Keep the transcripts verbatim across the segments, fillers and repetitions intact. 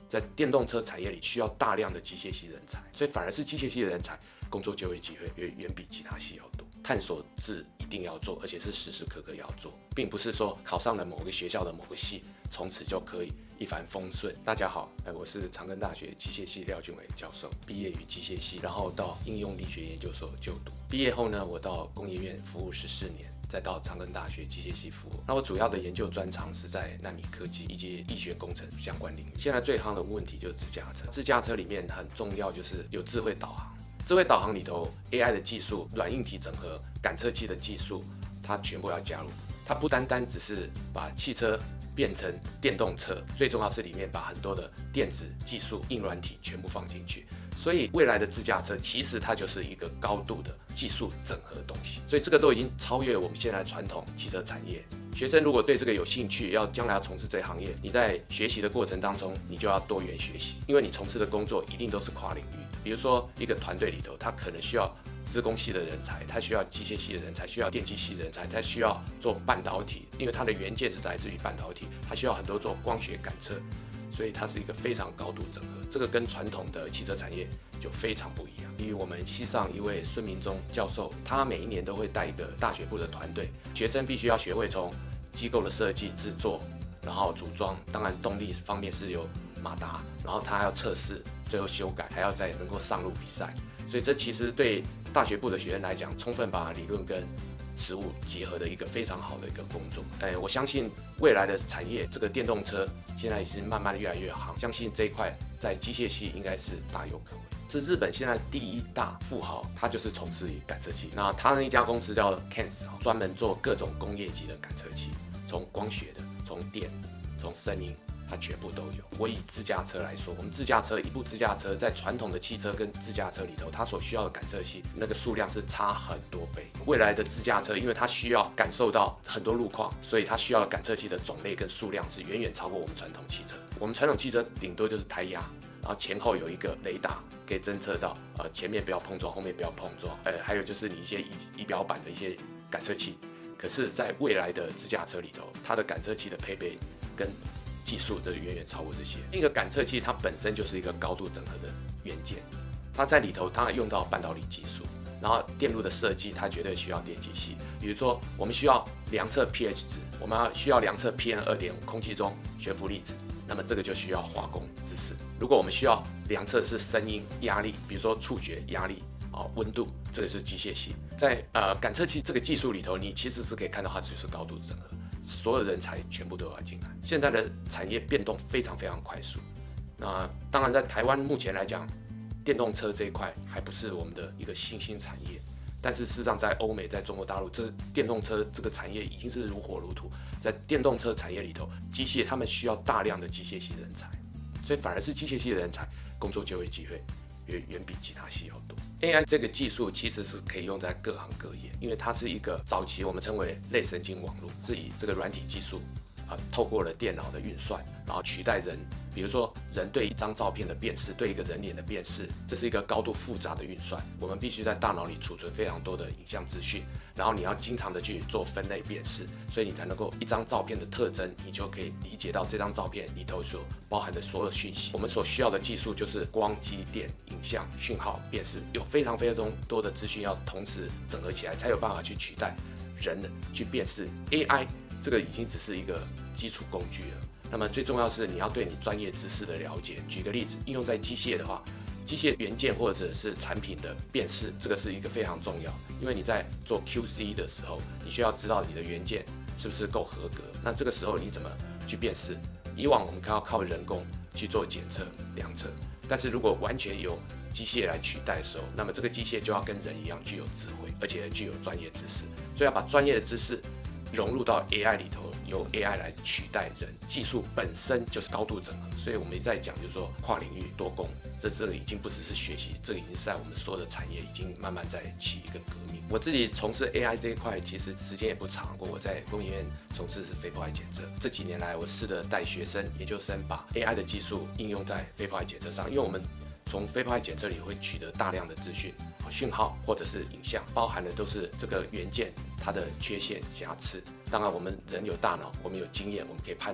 在电动车产业里需要大量的机械系人才，所以反而是机械系的人才工作就业机会远远比其他系要多。探索是一定要做，而且是时时刻刻要做，并不是说考上了某个学校的某个系，从此就可以一帆风顺。大家好，我是长庚大学机械系廖俊伟教授，毕业于机械系，然后到应用力学研究所就读。毕业后呢，我到工业院服务十四年。再到长庚大学机械系服务，那我主要的研究专长是在奈米科技以及医学工程相关领域。现在最夯的问题就是自驾车，自驾车里面很重要就是有智慧导航，智慧导航里头 A I 的技术、软硬体整合、感测器的技术，它全部要加入。它不单单只是把汽车变成电动车，最重要是里面把很多的电子技术、硬软体全部放进去。所以未来的自驾车其实它就是一个高度的技术整合的东西，所以这个都已经超越我们现在传统汽车产业。学生如果对这个有兴趣，要将来要从事这个行业，你在学习的过程当中，你就要多元学习，因为你从事的工作一定都是跨领域。比如说一个团队里头，他可能需要资工系的人才，他需要机械系的人才，需要电机系的人才，他需要做半导体，因为它的元件是来自于半导体，他需要很多做光学感测。所以它是一个非常高度整合，这个跟传统的汽车产业就非常不一样。比如我们系上一位孙明忠教授，他每一年都会带一个大学部的团队，学生必须要学会从机构的设计、制作，然后组装，当然动力方面是由马达，然后他还要测试，最后修改，还要再能够上路比赛。所以这其实对大学部的学生来讲，充分把理论跟实物结合的一个非常好的一个工作，哎，我相信未来的产业，这个电动车现在已经慢慢越来越行，相信这一块在机械系应该是大有可为。这日本现在第一大富豪，他就是从事于感测器，那他那一家公司叫 K A N S， 专门做各种工业级的感测器，从光学的，从电，从声音。它全部都有。我以自驾车来说，我们自驾车一部自驾车在传统的汽车跟自驾车里头，它所需要的感测器那个数量是差很多倍。未来的自驾车，因为它需要感受到很多路况，所以它需要的感测器的种类跟数量是远远超过我们传统汽车。我们传统汽车顶多就是胎压，然后前后有一个雷达可以侦测到，呃，前面不要碰撞，后面不要碰撞，呃，还有就是你一些仪仪表板的一些感测器。可是，在未来的自驾车里头，它的感测器的配备跟技术的远远超过这些。一个感测器它本身就是一个高度整合的元件，它在里头当然用到半导体技术，然后电路的设计它绝对需要电机系。比如说我们需要量测 pH 值，我们需要量测 P M 二点五 空气中悬浮粒子，那么这个就需要化工知识。如果我们需要量测是声音、压力，比如说触觉、压力。哦，温度，这个是机械系。在呃感测器这个技术里头，你其实是可以看到它就是高度整合，所有人才全部都要进来。现在的产业变动非常非常快速。那当然，在台湾目前来讲，电动车这一块还不是我们的一个新兴产业，但是事实上在欧美、在中国大陆，这电动车这个产业已经是如火如荼。在电动车产业里头，机械他们需要大量的机械系人才，所以反而是机械系的人才工作就业机会远远比其他系要多。A I 这个技术其实是可以用在各行各业，因为它是一个早期我们称为类神经网络，是以这个软体技术啊，透过了电脑的运算，然后取代人。比如说人对一张照片的辨识，对一个人脸的辨识，这是一个高度复杂的运算，我们必须在大脑里储存非常多的影像资讯，然后你要经常的去做分类辨识，所以你才能够一张照片的特征，你就可以理解到这张照片里头所包含的所有讯息。我们所需要的技术就是光、机、电、影像、讯号辨识，有非常非常多的资讯要同时整合起来，才有办法去取代人去辨识。A I 这个已经只是一个基础工具了。那么最重要是你要对你专业知识的了解。举个例子，应用在机械的话，机械元件或者是产品的辨识，这个是一个非常重要。因为你在做 Q C 的时候，你需要知道你的元件是不是够合格。那这个时候你怎么去辨识？以往我们要靠人工去做检测、量测，但是如果完全由机械来取代的时候，那么这个机械就要跟人一样具有智慧，而且具有专业知识。所以要把专业的知识融入到 A I 里头，由 A I 来取代人，技术本身就是高度整合，所以我们一直在讲，就是说跨领域多工，这这个已经不只是学习，这个已经是在我们所有的产业已经慢慢在起一个革命。我自己从事 A I 这一块，其实时间也不长过，我在工研院从事是非破坏检测，这几年来我试着带学生、研究生把 A I 的技术应用在非破坏检测上，因为我们从非破坏检测里会取得大量的资讯。讯号或者是影像，包含的都是这个元件它的缺陷瑕疵。当然，我们人有大脑，我们有经验，我们可以判读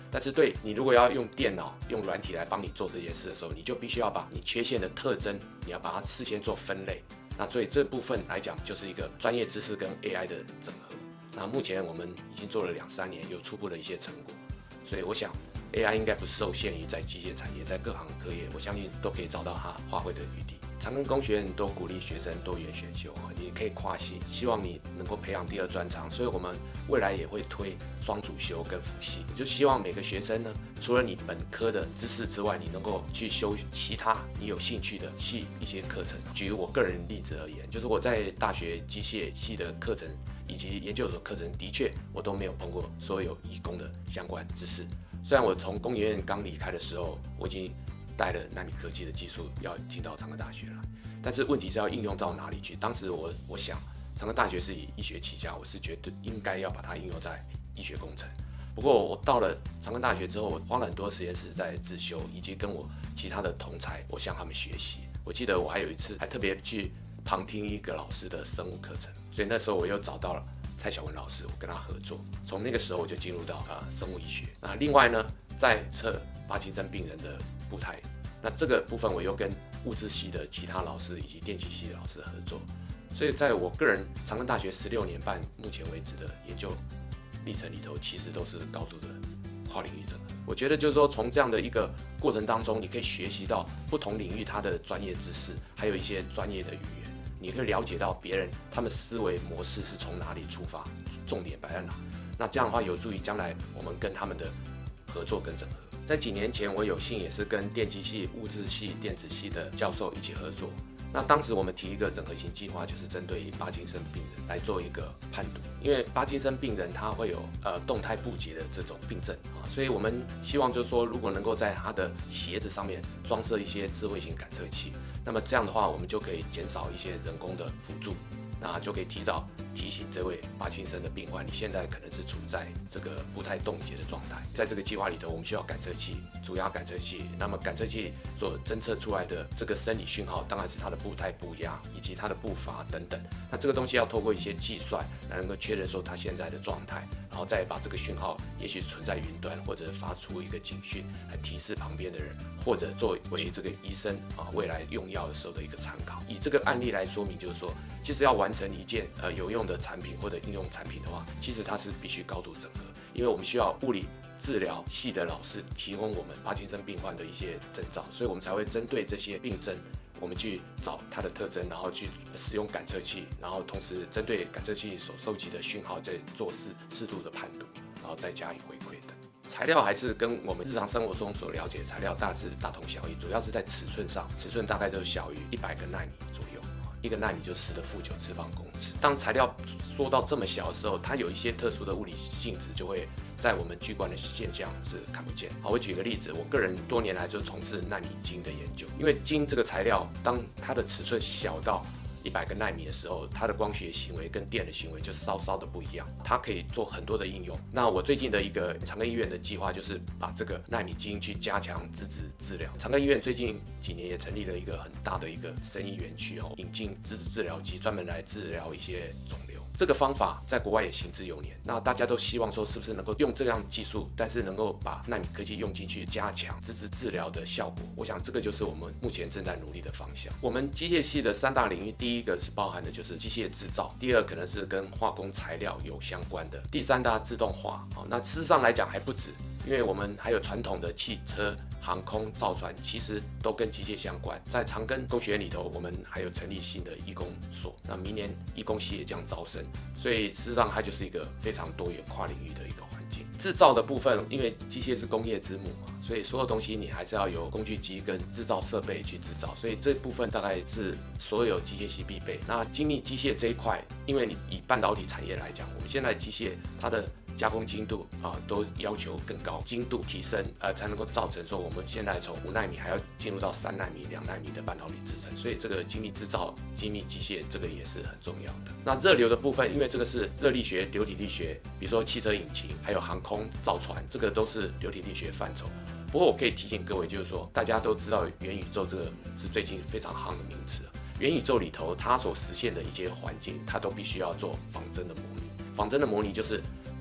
但是对你如果要用电脑、用软体来帮你做这件事的时候，你就必须要把你缺陷的特征，你要把它事先做分类。那所以这部分来讲，就是一个专业知识跟 A I 的整合。那目前我们已经做了两三年，有初步的一些成果。所以我想 ，A I 应该不受限于在机械产业，在各行各业，我相信都可以找到它发挥的余地。长庚工学院都鼓励学生多元选修，你可以跨系，希望你能够培养第二专长。所以我们未来也会推双主修跟辅系，就希望每个学生呢，除了你本科的知识之外，你能够去修其他你有兴趣的系一些课程。举我个人例子而言，就是我在大学机械系的课程以及研究所课程，的确我都没有碰过所有理工的相关知识。虽然我从工研院刚离开的时候，我已经带了纳米科技的技术要进到长庚大学了，但是问题是要应用到哪里去？当时我我想，长庚大学是以医学起家，我是觉得应该要把它应用在医学工程。不过我到了长庚大学之后，我花了很多时间是在自修，以及跟我其他的同才，我向他们学习。我记得我还有一次还特别去旁听一个老师的生物课程，所以那时候我又找到了蔡小文老师，我跟他合作。从那个时候我就进入到啊、呃、生物医学。那另外呢，在测帕金森病人的步态，那这个部分我又跟物质系的其他老师以及电气系的老师合作。所以在我个人长庚大学十六年半目前为止的研究历程里头，其实都是高度的跨领域整合。我觉得就是说，从这样的一个过程当中，你可以学习到不同领域它的专业知识，还有一些专业的语言，你可以了解到别人他们思维模式是从哪里出发，重点摆在哪。那这样的话，有助于将来我们跟他们的合作跟整合。在几年前，我有幸也是跟电机系、物质系、电子系的教授一起合作。那当时我们提一个整合型计划，就是针对帕金森病人来做一个判读，因为帕金森病人他会有呃动态不捷的这种病症啊，所以我们希望就是说，如果能够在他的鞋子上面装设一些智慧型感测器，那么这样的话，我们就可以减少一些人工的辅助，那就可以提早提醒这位帕金森的病患，你现在可能是处在这个步态冻结的状态。在这个计划里头，我们需要感测器、主压感测器，那么感测器所侦测出来的这个生理讯号，当然是它的步态、步压以及它的步伐等等。那这个东西要透过一些计算来能够确认说它现在的状态，然后再把这个讯号也许存在云端，或者发出一个警讯来提示旁边的人，或者作为这个医生啊未来用药的时候的一个参考。以这个案例来说明，就是说，其实要完成一件呃有用的产品或者应用产品的话，其实它是必须高度整合，因为我们需要物理治疗系的老师提供我们帕金森病患的一些征兆，所以我们才会针对这些病症，我们去找它的特征，然后去使用感测器，然后同时针对感测器所收集的讯号，再做适适度的判读，然后再加以回馈等。材料还是跟我们日常生活中所了解的材料大致大同小异，主要是在尺寸上，尺寸大概都小于一百个纳米左右。一个纳米就十的负九次方公尺。当材料缩到这么小的时候，它有一些特殊的物理性质，就会在我们巨观的现象是看不见。好，我举个例子，我个人多年来就从事纳米晶的研究，因为晶这个材料，当它的尺寸小到一百个纳米的时候，它的光学行为跟电的行为就稍稍的不一样，它可以做很多的应用。那我最近的一个长庚医院的计划就是把这个纳米基因去加强质子治疗。长庚医院最近几年也成立了一个很大的一个生医园区哦，引进质子治疗机，专门来治疗一些肿瘤。这个方法在国外也行之有年，那大家都希望说是不是能够用这样技术，但是能够把纳米科技用进去，加强质子治疗的效果。我想这个就是我们目前正在努力的方向。我们机械系的三大领域，第一个是包含的就是机械制造，第二可能是跟化工材料有相关的，第三大自动化。好，那事实上来讲还不止，因为我们还有传统的汽车、航空、造船，其实都跟机械相关。在长庚工学院里头，我们还有成立新的医工所，那明年医工系也将招生，所以事实上它就是一个非常多元跨领域的一个环境。制造的部分，因为机械是工业之母嘛，所以所有东西你还是要有工具机跟制造设备去制造，所以这部分大概是所有机械系必备。那精密机械这一块，因为你以半导体产业来讲，我们现在机械它的加工精度啊，都要求更高，精度提升，呃，才能够造成说我们现在从五纳米还要进入到三纳米、两纳米的半导体制程，所以这个精密制造、精密机械这个也是很重要的。那热流的部分，因为这个是热力学、流体力学，比如说汽车引擎，还有航空、造船，这个都是流体力学范畴。不过我可以提醒各位，就是说大家都知道元宇宙这个是最近非常夯的名词。元宇宙里头，它所实现的一些环境，它都必须要做仿真的模拟。仿真的模拟就是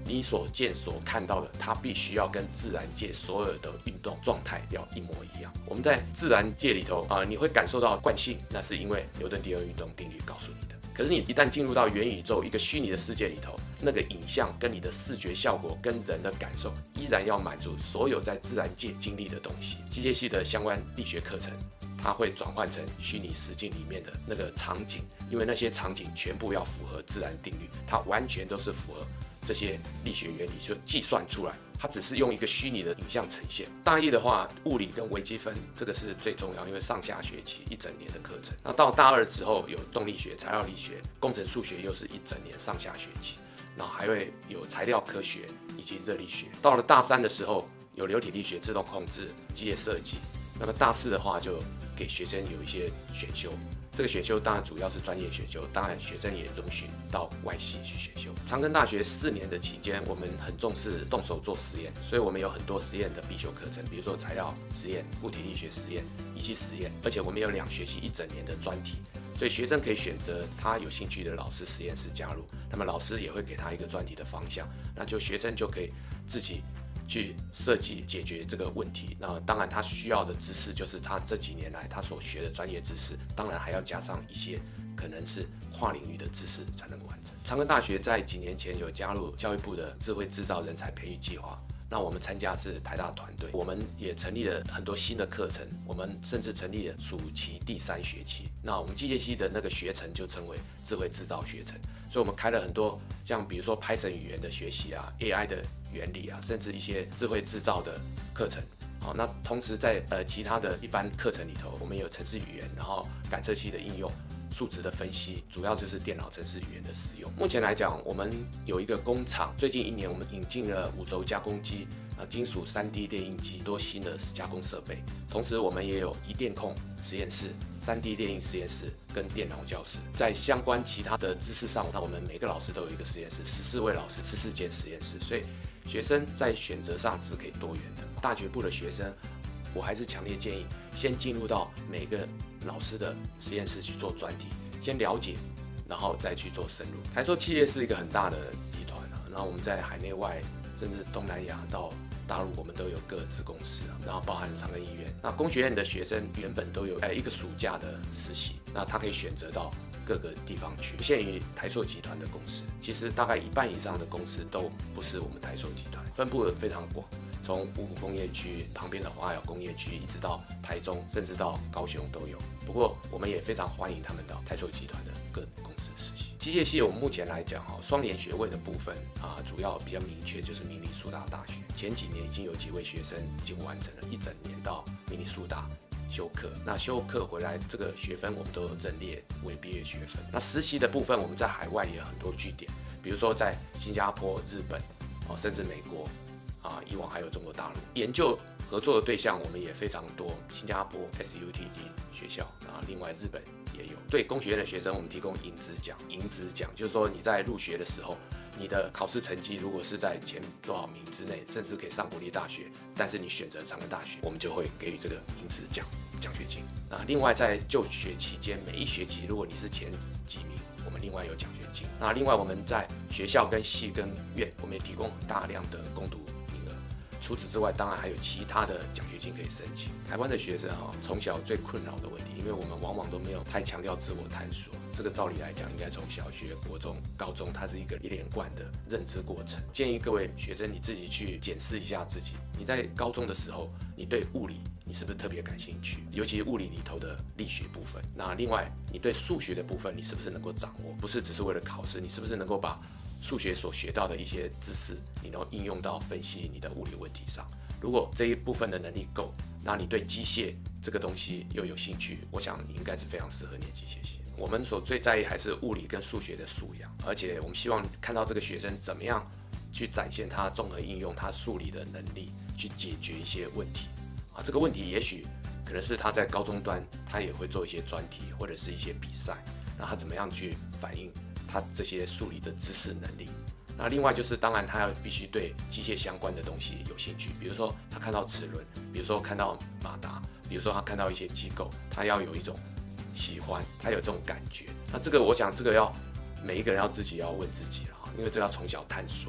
你所见所看到的，它必须要跟自然界所有的运动状态要一模一样。我们在自然界里头啊、呃，你会感受到惯性，那是因为牛顿第二运动定律告诉你的。可是你一旦进入到元宇宙一个虚拟的世界里头，那个影像跟你的视觉效果跟人的感受，依然要满足所有在自然界经历的东西。机械系的相关力学课程，它会转换成虚拟实境里面的那个场景，因为那些场景全部要符合自然定律，它完全都是符合这些力学原理就计算出来，它只是用一个虚拟的影像呈现。大一的话，物理跟微积分这个是最重要，因为上下学期一整年的课程。那到大二之后有动力学、材料力学、工程数学，又是一整年上下学期，然后还会有材料科学以及热力学。到了大三的时候，有流体力学、自动控制、机械设计。那么大四的话，就给学生有一些选修。这个选修当然主要是专业选修，当然学生也容许到外系去选修。长庚大学四年的期间，我们很重视动手做实验，所以我们有很多实验的必修课程，比如说材料实验、物体力学实验、仪器实验，而且我们有两学期一整年的专题，所以学生可以选择他有兴趣的老师实验室加入，那么老师也会给他一个专题的方向，那就学生就可以自己去设计解决这个问题。那当然他需要的知识就是他这几年来他所学的专业知识，当然还要加上一些可能是跨领域的知识才能完成。长庚大学在几年前有加入教育部的智慧制造人才培育计划，那我们参加的是台大团队，我们也成立了很多新的课程，我们甚至成立了暑期第三学期。那我们机械系的那个学程就称为智慧制造学程，所以我们开了很多像比如说 Python 语言的学习啊、A I 的原理啊，甚至一些智慧制造的课程。好，那同时在呃其他的一般课程里头，我们有程式语言，然后感测器的应用、数值的分析，主要就是电脑程式语言的使用。目前来讲，我们有一个工厂，最近一年我们引进了五轴加工机、啊金属 三 D 列印机，多新的加工设备。同时，我们也有一电控实验室、三 D 列印实验室跟电脑教室。在相关其他的知识上，那我们每个老师都有一个实验室，十四位老师，十四间实验室，所以学生在选择上是可以多元的。大学部的学生，我还是强烈建议先进入到每个老师的实验室去做专题，先了解，然后再去做深入。台塑企业是一个很大的集团啊，然后我们在海内外甚至东南亚到大陆，我们都有各子公司啊，然后包含长庚医院。那工学院的学生原本都有一个暑假的实习，那他可以选择到各个地方去。限于台塑集团的公司，其实大概一半以上的公司都不是我们台塑集团，分布非常广。从五股工业区旁边的华窑工业区，一直到台中，甚至到高雄都有。不过，我们也非常欢迎他们到台塑集团的各公司实习。机械系我们目前来讲，哈，双联学位的部分啊，主要比较明确就是明理苏大大学。前几年已经有几位学生已经完成了一整年到明理苏大修课，那修课回来这个学分我们都有认列为毕业学分。那实习的部分，我们在海外也有很多据点，比如说在新加坡、日本，哦，甚至美国。啊，以往还有中国大陆研究合作的对象，我们也非常多。新加坡 S U T D 学校啊，另外日本也有。对工学院的学生，我们提供银质奖。银质奖就是说你在入学的时候，你的考试成绩如果是在前多少名之内，甚至可以上国立大学，但是你选择长庚大学，我们就会给予这个银质奖奖学金。啊，另外在就学期间，每一学期如果你是前几名，我们另外有奖学金。那另外我们在学校跟系跟院，我们也提供大量的攻读。除此之外，当然还有其他的奖学金可以申请。台湾的学生哈，从小最困扰的问题，因为我们往往都没有太强调自我探索。这个照理来讲，应该从小学、国中、高中，它是一个一连贯的认知过程。建议各位学生你自己去检视一下自己。你在高中的时候，你对物理你是不是特别感兴趣？尤其是物理里头的力学部分。那另外，你对数学的部分，你是不是能够掌握？不是只是为了考试，你是不是能够把数学所学到的一些知识，你能应用到分析你的物理问题上。如果这一部分的能力够，那你对机械这个东西又有兴趣，我想你应该是非常适合念机械系。我们所最在意还是物理跟数学的素养，而且我们希望看到这个学生怎么样去展现他综合应用他数理的能力，去解决一些问题。啊，这个问题也许可能是他在高中端他也会做一些专题或者是一些比赛，那他怎么样去反映他这些数理的知识能力？那另外就是，当然他要必须对机械相关的东西有兴趣，比如说他看到齿轮，比如说看到马达，比如说他看到一些机构，他要有一种喜欢，他有这种感觉。那这个我想，这个要每一个人要自己要问自己了，因为这要从小探索。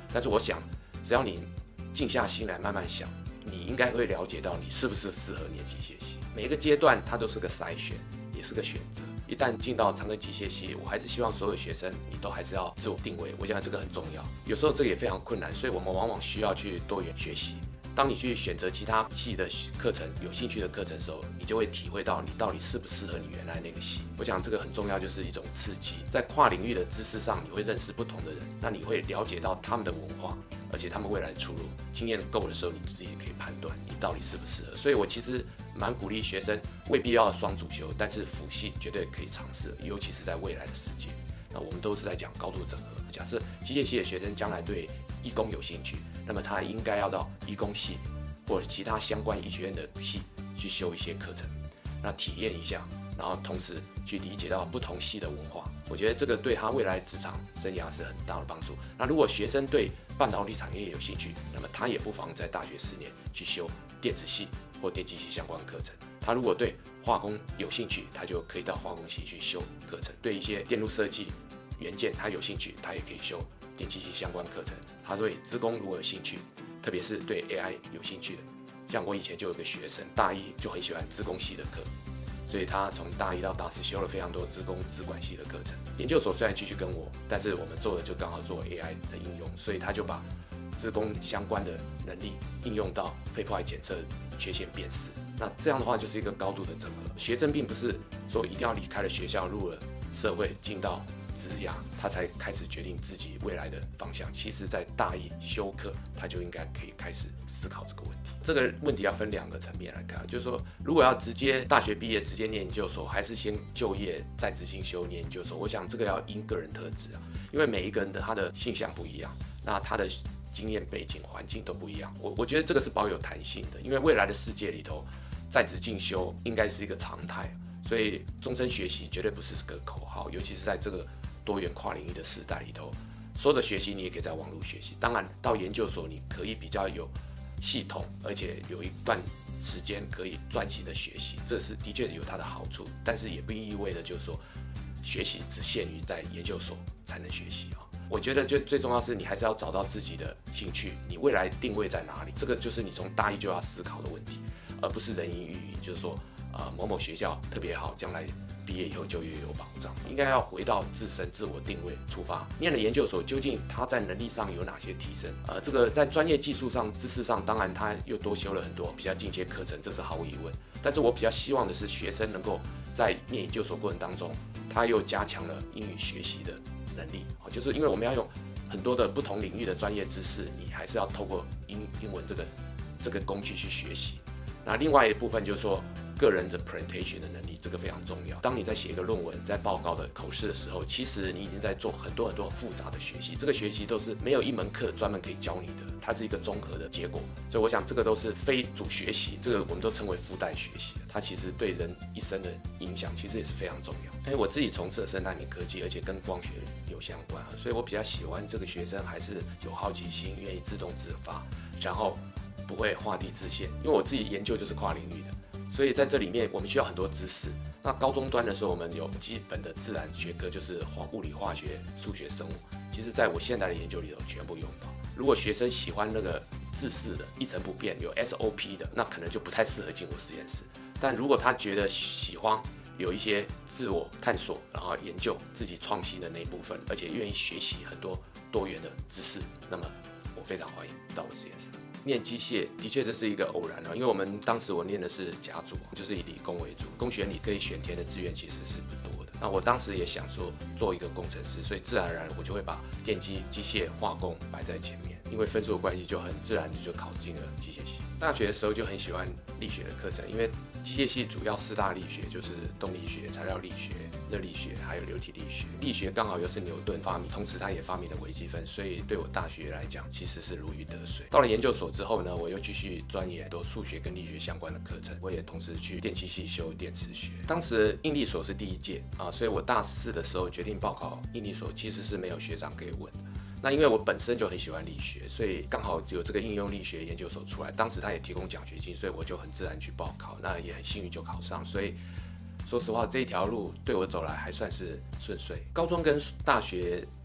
但是我想，只要你静下心来慢慢想，你应该会了解到你是不是适合念机械系。每一个阶段它都是个筛选，也是个选择。一旦进到长庚机械系，我还是希望所有学生你都还是要自我定位，我想这个很重要。有时候这个也非常困难，所以我们往往需要去多元学习。当你去选择其他系的课程、有兴趣的课程的时候，你就会体会到你到底适不适合你原来那个系。我想这个很重要，就是一种刺激。在跨领域的知识上，你会认识不同的人，那你会了解到他们的文化，而且他们未来的出路。经验够的时候，你自己可以判断你到底适不适合。所以我其实蛮鼓励学生，未必要双主修，但是辅系绝对可以尝试，尤其是在未来的世界。那我们都是在讲高度整合。假设机械系的学生将来对医工有兴趣，那么他应该要到医工系或者其他相关医学院的系去修一些课程，那体验一下，然后同时去理解到不同系的文化。我觉得这个对他未来职场生涯是很大的帮助。那如果学生对半导体产业有兴趣，那么他也不妨在大学四年去修电子系或电机系相关课程。他如果对化工有兴趣，他就可以到化工系去修课程。对一些电路设计、元件他有兴趣，他也可以修电机系相关课程。他对资工如果有兴趣，特别是对 A I 有兴趣的，像我以前就有个学生，大一就很喜欢资工系的课，所以他从大一到大四修了非常多资工资管系的课程。研究所虽然继续跟我，但是我们做的就刚好做 A I 的应用，所以他就把资工相关的能力应用到肺破坏检测、缺陷辨识。那这样的话就是一个高度的整合。学生并不是说一定要离开了学校，入了社会，进到职涯，他才开始决定自己未来的方向。其实，在大一修课，他就应该可以开始思考这个问题。这个问题要分两个层面来看，就是说，如果要直接大学毕业直接念研究所，还是先就业在职进修念研究所，我想这个要因个人特质啊，因为每一个人的他的性向不一样，那他的经验背景环境都不一样。我我觉得这个是保有弹性的，因为未来的世界里头，在职进修应该是一个常态，所以终身学习绝对不是个口号，尤其是在这个多元跨领域的时代里头，所有的学习你也可以在网络学习。当然，到研究所你可以比较有系统，而且有一段时间可以专心的学习，这是的确有它的好处，但是也不意味着就是说学习只限于在研究所才能学习啊。我觉得就最重要是你还是要找到自己的兴趣，你未来定位在哪里，这个就是你从大一就要思考的问题，而不是人云亦云，就是说呃某某学校特别好，将来毕业以后就业有保障。应该要回到自身自我定位出发。念了研究所，究竟他在能力上有哪些提升？呃，这个在专业技术上、知识上，当然他又多修了很多比较进阶课程，这是毫无疑问。但是我比较希望的是，学生能够在念研究所过程当中，他又加强了英语学习的能力。就是因为我们要用很多的不同领域的专业知识，你还是要透过英英文这个这个工具去学习。那另外一部分就是说，个人的 presentation 的能力，这个非常重要。当你在写一个论文、在报告的口试的时候，其实你已经在做很多很多复杂的学习。这个学习都是没有一门课专门可以教你的，它是一个综合的结果。所以我想这个都是非主学习，这个我们都称为附带学习。它其实对人一生的影响，其实也是非常重要。哎，我自己从事生态免科技，而且跟光学有相关，所以我比较喜欢这个学生还是有好奇心，愿意自动自发，然后不会画地自限。因为我自己研究就是跨领域的。所以在这里面，我们需要很多知识。那高中端的时候，我们有基本的自然学科，就是物理、化学、数学、生物。其实，在我现在的研究里头，全部用到。如果学生喜欢那个制式的、一成不变、有 S O P 的，那可能就不太适合进我实验室。但如果他觉得喜欢有一些自我探索，然后研究自己创新的那一部分，而且愿意学习很多多元的知识，那么我非常欢迎到我实验室。念机械的确这是一个偶然啊，因为我们当时我念的是甲组，就是以理工为主，工学里可以选填的志愿其实是不多的。那我当时也想说做一个工程师，所以自然而然我就会把电机、机械、化工摆在前面，因为分数的关系就很自然就考进了机械系。大学的时候就很喜欢力学的课程，因为机械系主要四大力学就是动力学、材料力学、热力学还有流体力学。力学刚好又是牛顿发明，同时他也发明了微积分，所以对我大学来讲其实是如鱼得水。到了研究所之后呢，我又继续钻研很多数学跟力学相关的课程，我也同时去电气系修电磁学。当时应力所是第一届啊，所以我大四的时候决定报考应力所，其实是没有学长可以问。那因为我本身就很喜欢力学，所以刚好有这个应用力学研究所出来，当时他也提供奖学金，所以我就很自然去报考，那也很幸运就考上。所以说实话，这一条路对我走来还算是顺遂。高中跟大学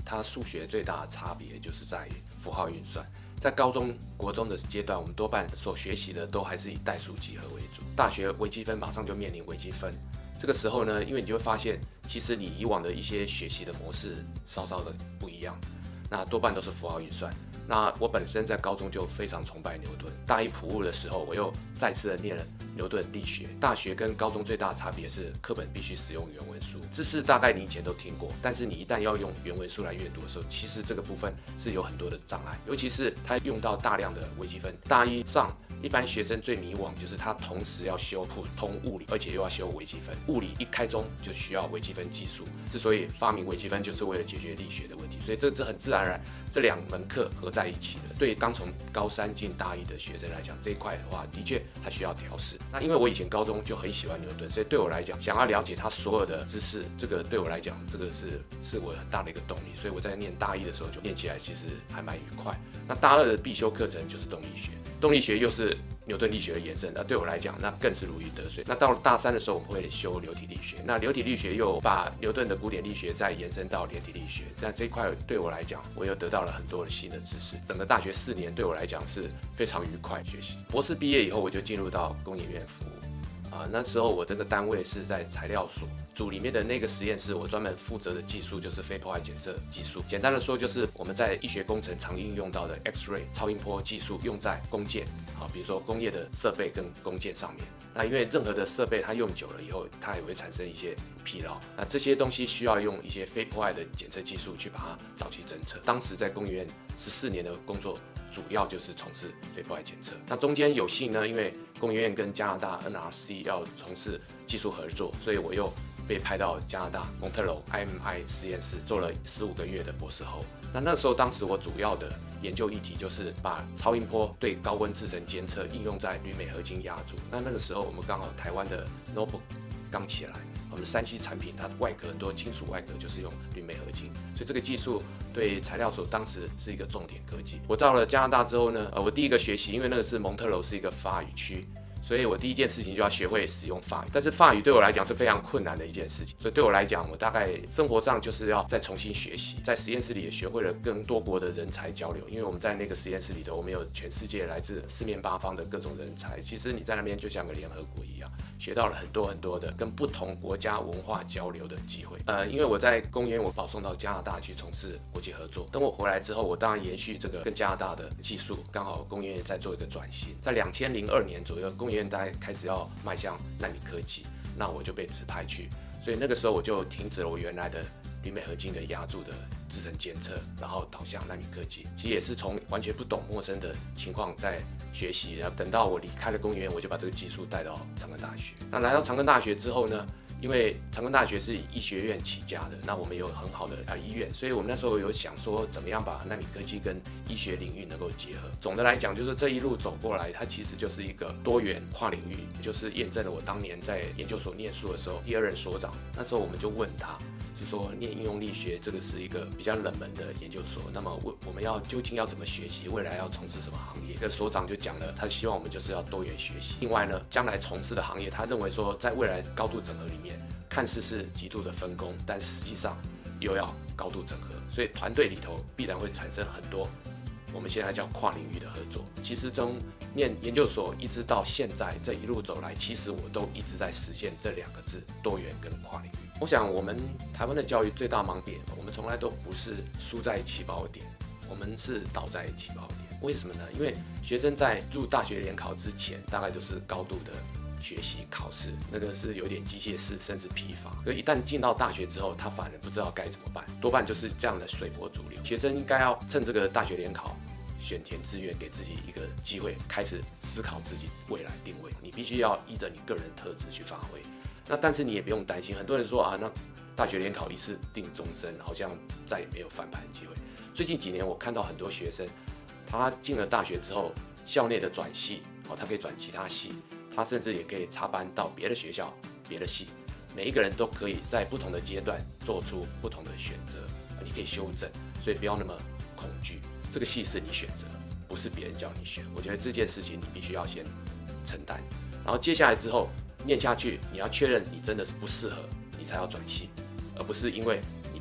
它数学最大的差别就是在于符号运算。在高中、国中的阶段，我们多半所学习的都还是以代数几何为主。大学微积分马上就面临微积分，这个时候呢，因为你就会发现，其实你以往的一些学习的模式稍稍的不一样，那多半都是符号运算。那我本身在高中就非常崇拜牛顿，大一普物的时候，我又再次的念了牛顿力学。大学跟高中最大的差别是，课本必须使用原文书，知识大概你以前都听过，但是你一旦要用原文书来阅读的时候，其实这个部分是有很多的障碍，尤其是它用到大量的微积分。大一上一般学生最迷惘就是他同时要修普通物理，而且又要修微积分。物理一开中就需要微积分技术，之所以发明微积分，就是为了解决力学的问题。所以这这很自然而然，这两门课合在一起的。对刚从高三进大一的学生来讲，这一块的话，的确他需要调试。那因为我以前高中就很喜欢牛顿，所以对我来讲，想要了解他所有的知识，这个对我来讲，这个是是我很大的一个动力。所以我在念大一的时候就念起来其实还蛮愉快。那大二的必修课程就是动力学。动力学又是牛顿力学的延伸，那对我来讲，那更是如鱼得水。那到了大三的时候，我们会修流体力学。那流体力学又把牛顿的古典力学再延伸到流体力学。那这一块对我来讲，我又得到了很多的新的知识。整个大学四年对我来讲是非常愉快学习。博士毕业以后，我就进入到工研院服务。啊，那时候我这个单位是在材料所组里面的那个实验室，我专门负责的技术就是非破坏检测技术。简单的说，就是我们在医学工程常应用到的 X-ray 超音波技术，用在工件，啊，比如说工业的设备跟工件上面。那因为任何的设备它用久了以后，它也会产生一些疲劳，那这些东西需要用一些非破坏的检测技术去把它早期侦测。当时在工研院十四年的工作，主要就是从事非破坏检测。那中间有幸呢，因为工研院跟加拿大 N R C 要从事技术合作，所以我又被派到加拿大蒙特娄 I M I 实验室做了十五个月的博士后。那那时候，当时我主要的研究议题就是把超音波对高温制程监测应用在铝镁合金压铸。那那个时候，我们刚好台湾的 notebook 刚起来，我们三 C 产品它外壳很多金属外壳就是用铝镁合金，所以这个技术对材料所当时是一个重点科技。我到了加拿大之后呢，呃，我第一个学习，因为那个是蒙特娄是一个法语区。所以我第一件事情就要学会使用法语，但是法语对我来讲是非常困难的一件事情，所以对我来讲，我大概生活上就是要再重新学习，在实验室里也学会了跟多国的人才交流，因为我们在那个实验室里头，我们有全世界来自四面八方的各种人才，其实你在那边就像个联合国一样，学到了很多很多的跟不同国家文化交流的机会。呃，因为我在工研院我保送到加拿大去从事国际合作，等我回来之后，我当然延续这个跟加拿大的技术，刚好工研院在做一个转型，在两千零二年左右，工研院大概开始要迈向奈米科技，那我就被指派去，所以那个时候我就停止了我原来的铝镁合金的压铸的制程监测，然后导向奈米科技。其实也是从完全不懂陌生的情况在学习，然后等到我离开了工研院，我就把这个技术带到长庚大学。那来到长庚大学之后呢？因为长庚大学是以医学院起家的，那我们有很好的啊医院，所以我们那时候有想说，怎么样把奈米科技跟医学领域能够结合。总的来讲，就是这一路走过来，它其实就是一个多元跨领域，就是验证了我当年在研究所念书的时候，第二任所长那时候我们就问他。就说念应用力学这个是一个比较冷门的研究所，那么我我们要究竟要怎么学习，未来要从事什么行业？那所长就讲了，他希望我们就是要多元学习。另外呢，将来从事的行业，他认为说在未来高度整合里面，看似是极度的分工，但实际上又要高度整合，所以团队里头必然会产生很多我们现在叫跨领域的合作。其实从念研究所一直到现在这一路走来，其实我都一直在实现这两个字：多元跟跨领域。我想我们台湾的教育最大盲点，我们从来都不是输在起跑点，我们是倒在起跑点。为什么呢？因为学生在入大学联考之前，大概都是高度的学习考试，那个是有点机械式甚至疲乏。可一旦进到大学之后，他反而不知道该怎么办，多半就是这样的随波逐流。学生应该要趁这个大学联考选填志愿，给自己一个机会，开始思考自己未来定位。你必须要依着你个人特质去发挥。那但是你也不用担心，很多人说啊，那大学联考一次定终身，好像再也没有翻盘机会。最近几年我看到很多学生，他进了大学之后，校内的转系，哦，他可以转其他系，他甚至也可以插班到别的学校、别的系。每一个人都可以在不同的阶段做出不同的选择，你可以修正，所以不要那么恐惧。这个系是你选择，不是别人叫你选。我觉得这件事情你必须要先承担，然后接下来之后。念下去，你要确认你真的是不适合，你才要转系，而不是因为你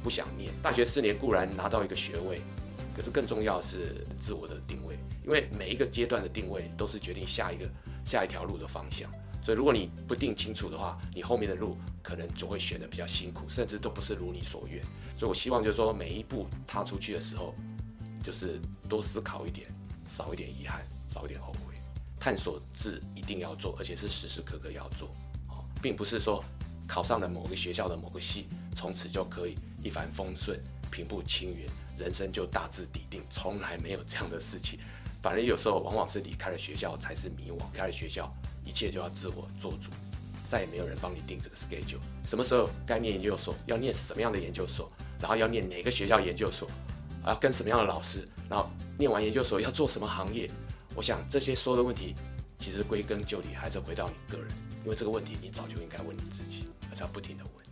不想念。大学四年固然拿到一个学位，可是更重要的是自我的定位，因为每一个阶段的定位都是决定下一个下一条路的方向。所以如果你不定清楚的话，你后面的路可能就会选得比较辛苦，甚至都不是如你所愿。所以我希望就是说，每一步踏出去的时候，就是多思考一点，少一点遗憾，少一点后悔。探索是一定要做，而且是时时刻刻要做，并不是说考上了某个学校的某个系，从此就可以一帆风顺、平步青云，人生就大致底定，从来没有这样的事情。反而有时候往往是离开了学校才是迷惘，离开了学校，一切就要自我做主，再也没有人帮你定这个 schedule。什么时候该念研究所，要念什么样的研究所，然后要念哪个学校研究所，要跟什么样的老师，然后念完研究所要做什么行业。我想这些所有的问题，其实归根究底还是回到你个人，因为这个问题你早就应该问你自己，而且要不停的问。